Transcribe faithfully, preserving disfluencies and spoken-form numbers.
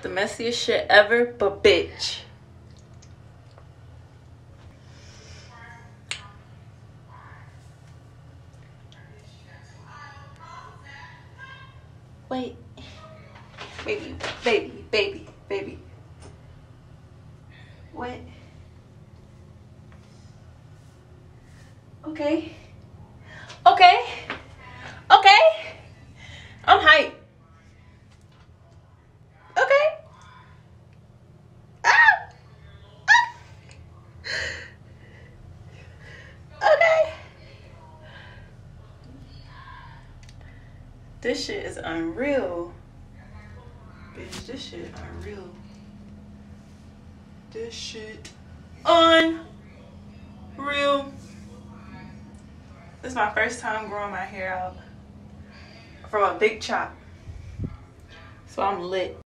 The messiest shit ever, but bitch. Wait. Baby, baby, baby, baby. What? Okay. Okay. Okay. I'm hyped. Okay. Ah. Okay. This shit is unreal. Bitch, this shit unreal. This shit unreal. This is my first time growing my hair out from a big chop. So I'm lit.